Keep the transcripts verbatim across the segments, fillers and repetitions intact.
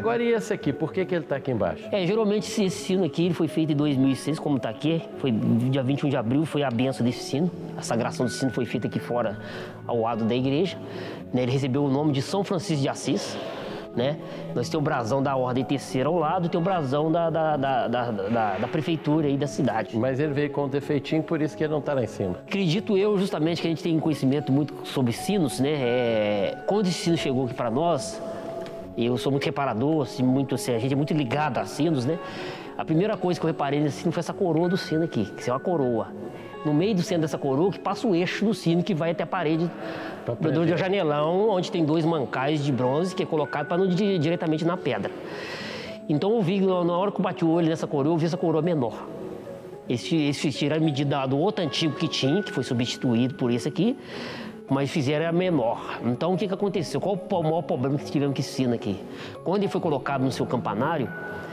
Agora, e esse aqui? Por que que ele está aqui embaixo? É, geralmente esse sino aqui ele foi feito em dois mil e seis, como está aqui. Foi dia vinte e um de abril, foi a benção desse sino. A sagração do sino foi feita aqui fora, ao lado da igreja. Né? Ele recebeu o nome de São Francisco de Assis. Né? Nós temos o brasão da Ordem Terceira ao lado e tem o brasão da, da, da, da, da, da prefeitura aí da cidade. Mas ele veio com um defeitinho, por isso que ele não está lá em cima. Acredito eu, justamente, que a gente tem um conhecimento muito sobre sinos, né? É... Quando esse sino chegou aqui para nós, eu sou muito reparador, assim, muito, assim, a gente é muito ligado a sinos, né? A primeira coisa que eu reparei nesse sino foi essa coroa do sino aqui, que é uma coroa. No meio do centro dessa coroa, que passa o eixo do sino, que vai até a parede do, do janelão, onde tem dois mancais de bronze, que é colocado para não ir diretamente na pedra. Então eu vi, na hora que eu bati o olho nessa coroa, eu vi essa coroa menor. Esse, esse tiraram a medida do outro antigo que tinha, que foi substituído por esse aqui, mas fizeram a menor. Então o que, que aconteceu? Qual o maior problema que tivemos com esse sino aqui? Quando ele foi colocado no seu campanário,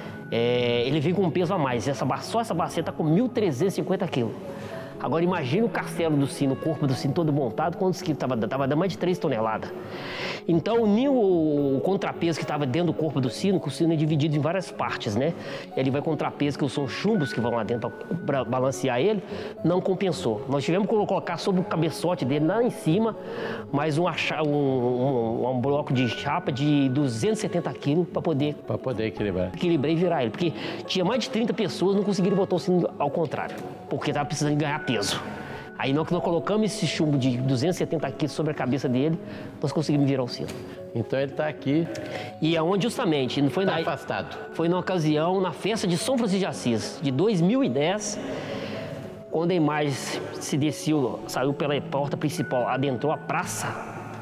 é, ele veio com um peso a mais. Essa, só essa bacia está com mil trezentos e cinquenta quilos. Agora imagine o castelo do sino, o corpo do sino todo montado, quantos quilos estava dando? Estava dando mais de três toneladas. Então o, o contrapeso que estava dentro do corpo do sino, que o sino é dividido em várias partes, né? Ele vai contrapeso, que são chumbos que vão lá dentro para balancear ele, não compensou. Nós tivemos que colocar sobre o cabeçote dele lá em cima, mais um, um, um, um bloco de chapa de duzentos e setenta quilos para poder... Para poder equilibrar. Equilibrar e virar ele, porque tinha mais de trinta pessoas, não conseguiram botar o sino ao contrário, porque estava precisando ganhar peso. Aí nós, nós colocamos esse chumbo de duzentos e setenta quilos sobre a cabeça dele, nós conseguimos virar o sino. Então ele está aqui. E aonde justamente? Não foi tá na, afastado. Foi na ocasião, na festa de São Francisco de Assis, de dois mil e dez, quando a imagem se desceu, saiu pela porta principal, adentrou a praça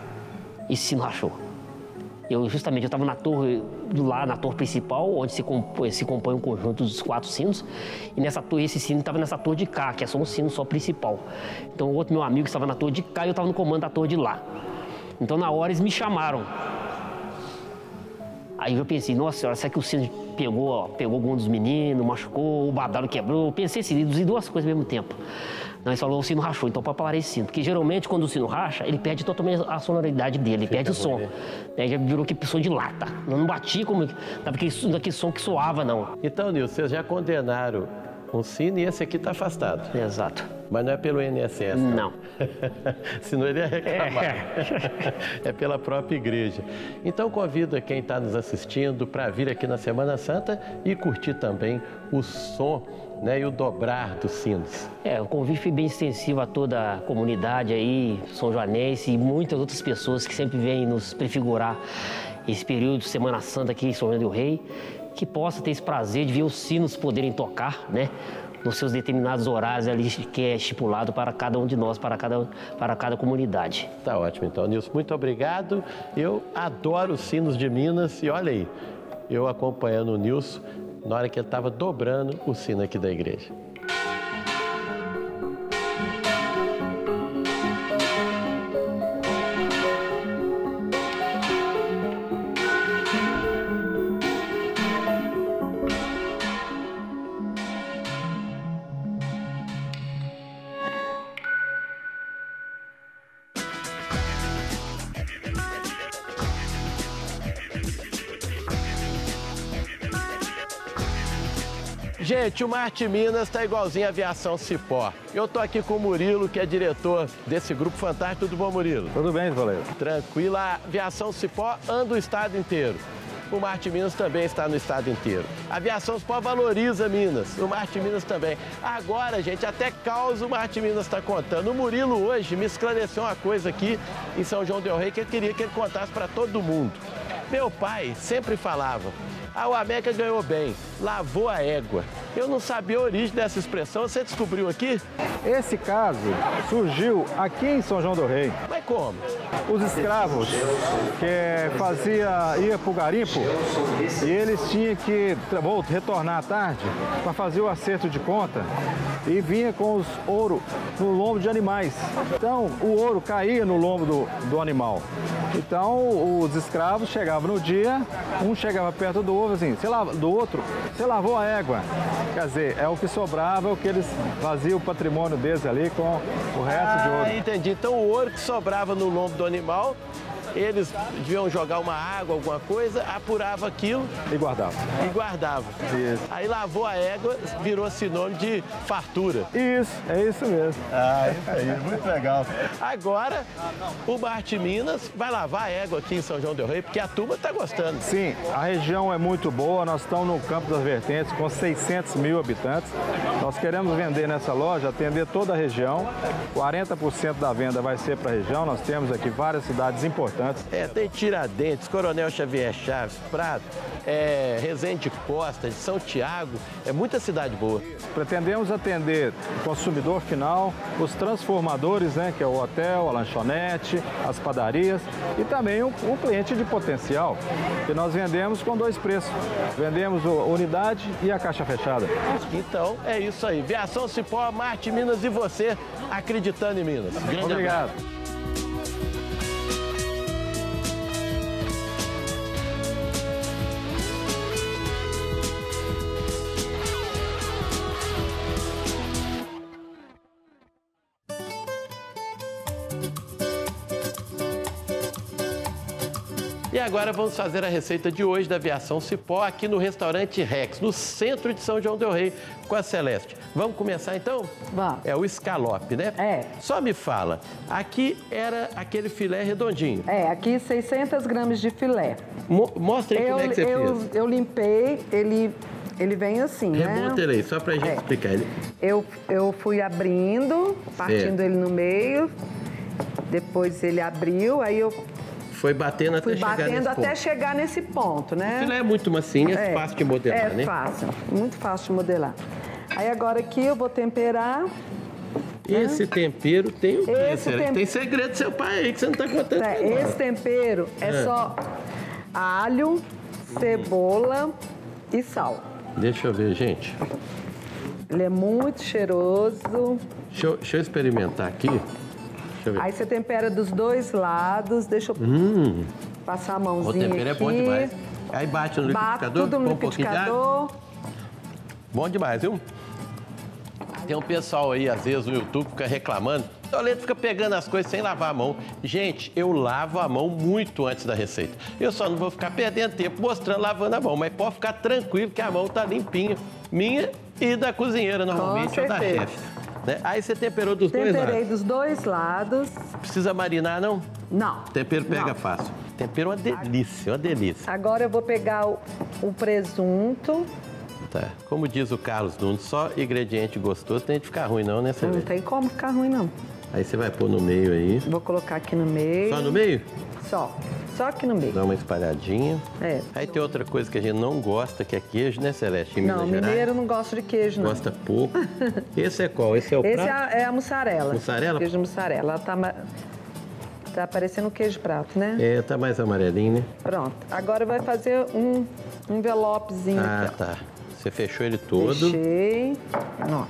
e esse sino rachou. Eu justamente eu estava na torre, lá na torre principal, onde se compõe, se compõe um conjunto dos quatro sinos. E nessa torre, esse sino estava nessa torre de cá, que é só um sino só principal. Então o outro meu amigo estava na torre de cá e eu estava no comando da torre de lá. Então na hora eles me chamaram. Aí eu pensei, nossa senhora, será que o sino pegou, ó, pegou algum dos meninos, machucou, o badalo quebrou? Eu pensei assim, reduzir duas coisas ao mesmo tempo. Não, ele falou, o sino rachou, então pode parar esse sino. Porque geralmente quando o sino racha, ele perde totalmente a sonoridade dele, ele Fica perde o som. Aí já virou que som de lata. Eu não bati como daquele, daquele som que soava, não. Então, Nilson, vocês já condenaram um sino e esse aqui está afastado. Exato. Mas não é pelo I N S S, não. Não. Senão ele ia reclamar. É. É pela própria igreja. Então convido quem está nos assistindo para vir aqui na Semana Santa e curtir também o som, né, e o dobrar dos sinos. É, o convite foi bem extensivo a toda a comunidade aí, São Joanense e muitas outras pessoas que sempre vêm nos prefigurar esse período de Semana Santa aqui em São João del Rei, que possa ter esse prazer de ver os sinos poderem tocar, né, nos seus determinados horários ali que é estipulado para cada um de nós, para cada, para cada comunidade. Tá ótimo, então, Nilson, muito obrigado. Eu adoro os sinos de Minas e olha aí, eu acompanhando o Nilson na hora que ele estava dobrando o sino aqui da igreja. Gente, o Marte Minas está igualzinho a Aviação Cipó. Eu estou aqui com o Murilo, que é diretor desse grupo fantástico. Tudo bom, Murilo? Tudo bem, Valério. Tranquilo. A Aviação Cipó anda o estado inteiro. O Marte Minas também está no estado inteiro. A Aviação Cipó valoriza Minas, o Marte Minas também. Agora, gente, até causa o Marte Minas está contando. O Murilo hoje me esclareceu uma coisa aqui em São João del Rei que eu queria que ele contasse para todo mundo. Meu pai sempre falava, ah, o América ganhou bem, lavou a égua. Eu não sabia a origem dessa expressão, você descobriu aqui? Esse caso surgiu aqui em São João del Rei. Mas como? Os escravos que fazia, ia para o garimpo e eles tinham que retornar à tarde para fazer o acerto de conta e vinha com os ouro no lombo de animais. Então o ouro caía no lombo do, do animal. Então os escravos chegavam no dia, um chegava perto do outro assim, você lava, do outro, você lavou a égua. Quer dizer, é o que sobrava, o que eles faziam o patrimônio deles ali com o resto ah, de ouro. Entendi. Então o ouro que sobrava no lombo do animal, eles deviam jogar uma água, alguma coisa, apurava aquilo E guardava. e guardava. Isso. Aí lavou a égua, virou sinônimo de fartura. Isso, é isso mesmo. Ah, isso aí, muito legal. Agora, o Marte Minas vai lavar a égua aqui em São João del Rei, porque a turma tá gostando. Sim, a região é muito boa, nós estamos no Campo das Vertentes com seiscentos mil habitantes. Nós queremos vender nessa loja, atender toda a região. quarenta por cento da venda vai ser para a região, nós temos aqui várias cidades importantes. É, tem Tiradentes, Coronel Xavier Chaves, Prado, é, Resende Costa, de São Tiago, é muita cidade boa. Pretendemos atender o consumidor final, os transformadores, né, que é o hotel, a lanchonete, as padarias e também o, o cliente de potencial, que nós vendemos com dois preços. Vendemos a unidade e a caixa fechada. Então, é isso aí. Viação Cipó, Marte Minas e você acreditando em Minas. Grande Obrigado. abraço. E agora vamos fazer a receita de hoje da Aviação Cipó aqui no restaurante Rex, no centro de São João del Rei, com a Celeste. Vamos começar então? Vamos. É o escalope, né? É. Só me fala, aqui era aquele filé redondinho. É, aqui seiscentos gramas de filé. Mo mostra aí Eu, como é que você eu, fez. eu limpei, ele, ele vem assim, Remonta né? ele aí, só pra gente É. explicar ele. Eu, eu fui abrindo, partindo Certo. ele no meio, depois ele abriu, aí eu Foi batendo até fui chegar nesse batendo até ponto. chegar nesse ponto, né? O filé é muito macio, é, fácil de modelar, é né? É fácil, muito fácil de modelar. Aí agora aqui eu vou temperar. Esse tempero tem o quê? Esse Celeste? tem- Tem segredo do seu pai aí que você não tá contando. É, pra nós. esse tempero é É. só alho, cebola e sal. Deixa eu ver, gente. Ele é muito cheiroso. Deixa eu, deixa eu experimentar aqui. Deixa eu ver. Aí você tempera dos dois lados. Deixa eu Hum, passar a o mãozinha tempero é aqui. bom demais. Aí bate no Bato liquidificador, tudo no põe um pouquinho de água. liquidificador. Bom demais, viu? Tem um pessoal aí, às vezes, no YouTube, fica reclamando. O Toledo fica pegando as coisas sem lavar a mão. Gente, eu lavo a mão muito antes da receita. Eu só não vou ficar perdendo tempo mostrando lavando a mão, mas pode ficar tranquilo que a mão tá limpinha. Minha e da cozinheira, normalmente, ou da certeza. chefe. Né? Aí você temperou dos dois Temperei lados. dos dois lados. Precisa marinar, não? Não. O tempero pega não. fácil. Tempero é uma delícia, uma delícia. Agora eu vou pegar o, o presunto. Tá. Como diz o Carlos Nunes, só ingrediente gostoso tem que ficar ruim não, né, Não Celeste? tem como ficar ruim, não. Aí você vai pôr no meio aí. Vou colocar aqui no meio. Só no meio? Só. Só aqui no meio. Dá uma espalhadinha. É. Aí tem outra coisa que a gente não gosta, que é queijo, né, Celeste? Em Minas Não, Gerais. mineiro não gosta de queijo, não. Gosta pouco. Esse é qual? Esse é o Esse é prato? a, é a mussarela. Mussarela? Queijo de mussarela. Ela tá, ma- tá parecendo queijo prato, né? É, tá mais amarelinho, né? Pronto. Agora vai fazer um envelopezinho Ah, aqui, ó. tá. Você fechou ele todo. Fechei. Ó.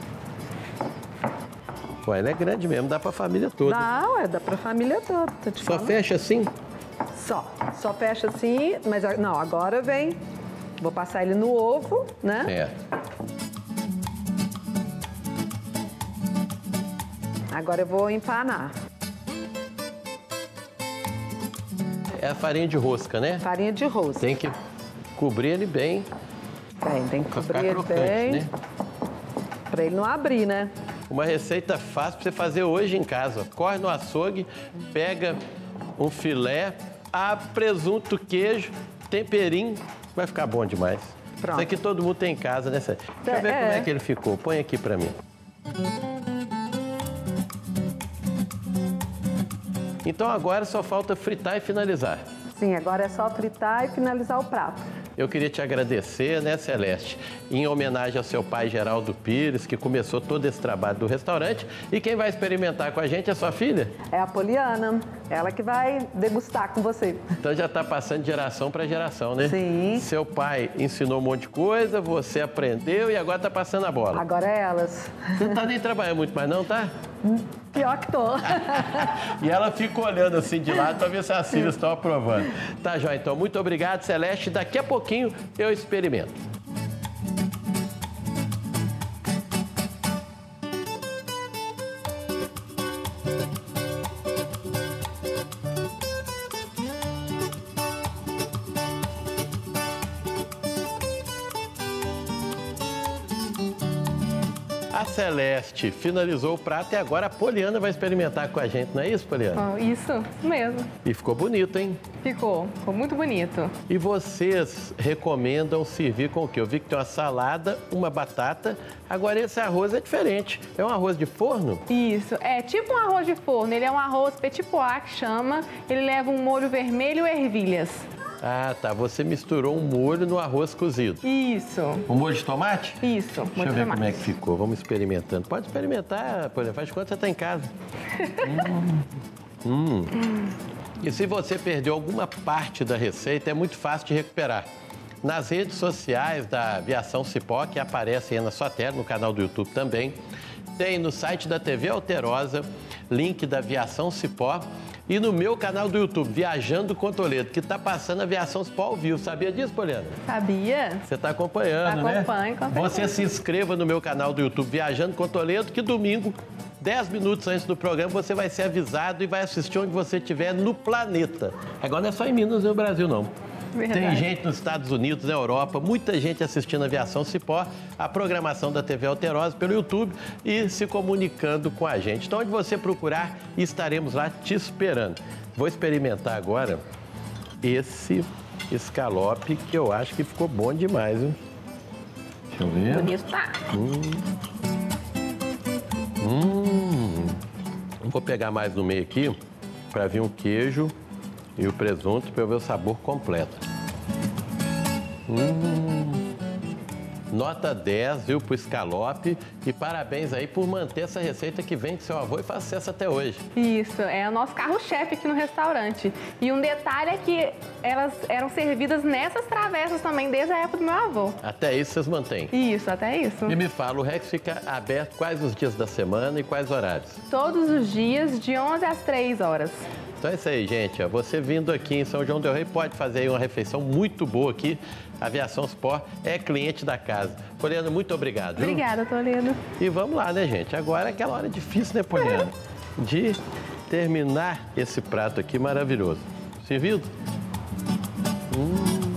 Pô, ele é grande mesmo, dá pra família toda. Dá, ué, dá pra família toda. Tô te Só falando. fecha assim? Só. Só fecha assim, mas a- não, agora vem. Vou passar ele no ovo, né? É. Agora eu vou empanar. É a farinha de rosca, né? Farinha de rosca. Tem que cobrir ele bem Tem, tem que pra ficar cobrir ele crocante, bem. né? Pra ele não abrir, né? Uma receita fácil pra você fazer hoje em casa. Corre no açougue, pega um filé, abre presunto, queijo, temperinho, vai ficar bom demais. Pronto. Isso aqui todo mundo tem em casa, né, Sérgio? Deixa eu ver É. como é que ele ficou. Põe aqui pra mim. Então agora só falta fritar e finalizar. Sim, agora é só fritar e finalizar o prato. Eu queria te agradecer, né, Celeste, em homenagem ao seu pai, Geraldo Pires, que começou todo esse trabalho do restaurante. E quem vai experimentar com a gente é sua filha? É a Poliana, ela que vai degustar com você. Então já está passando de geração para geração, né? Sim. Seu pai ensinou um monte de coisa, você aprendeu e agora está passando a bola. Agora é elas. Você não está nem trabalhando muito mais não, tá? Pior que tô. E ela fica olhando assim de lado para ver se as filhas estão aprovando. Tá, Jó, então muito obrigado, Celeste. Daqui a pouquinho eu experimento. A Celeste finalizou o prato e agora a Poliana vai experimentar com a gente, não é isso, Poliana? Oh, isso, isso mesmo. E ficou bonito, hein? Ficou, ficou muito bonito. E vocês recomendam servir com o quê? Eu vi que tem uma salada, uma batata. Agora esse arroz é diferente. É um arroz de forno? Isso, é tipo um arroz de forno. Ele é um arroz petit pois que chama. Ele leva um molho vermelho e ervilhas. Ah, tá. Você misturou um molho no arroz cozido. Isso. Um molho de tomate? Isso, Deixa molho eu de ver tomate. como é que ficou. Vamos experimentando. Pode experimentar, por exemplo. Faz de conta que você está em casa. hum. Hum. E se você perdeu alguma parte da receita, é muito fácil de recuperar. Nas redes sociais da Aviação Cipó, que aparecem aí na sua tela, no canal do YouTube também. Tem no site da T V Alterosa, link da Aviação Cipó. E no meu canal do YouTube, Viajando com Toledo, que está passando a Aviação Cipó ao vivo. Sabia disso, Poliana? Sabia? Você está acompanhando, Acompanho, né? com certeza. Você se inscreva no meu canal do YouTube, Viajando com Toledo, que domingo, dez minutos antes do programa, você vai ser avisado e vai assistir onde você estiver no planeta. Agora não é só em Minas e no Brasil, não. Verdade. Tem gente nos Estados Unidos, na Europa, muita gente assistindo a Aviação Cipó, a programação da T V Alterosa pelo YouTube e se comunicando com a gente. Então, onde você procurar, estaremos lá te esperando. Vou experimentar agora esse escalope, que eu acho que ficou bom demais, viu? Deixa eu ver. Bonito tá. Hum. Hum. Vou pegar mais no meio aqui, para vir um queijo e o presunto, para eu ver o sabor completo. Hum. Nota dez, viu, pro escalope. E parabéns aí por manter essa receita que vem de seu avô e faz sucesso até hoje. Isso, é o nosso carro-chefe aqui no restaurante. E um detalhe é que elas eram servidas nessas travessas também, desde a época do meu avô. Até isso vocês mantêm? Isso, até isso. E me fala, o Rex fica aberto quais os dias da semana e quais horários? Todos os dias, de onze às três horas. Então é isso aí, gente. Você vindo aqui em São João del Rei pode fazer aí uma refeição muito boa aqui. A Aviação Cipó é cliente da casa. Poliana, muito obrigado. Viu? Obrigada, Toledo. E vamos lá, né, gente? Agora é aquela hora difícil, né, Poliana? De terminar esse prato aqui maravilhoso. Servido? Hum.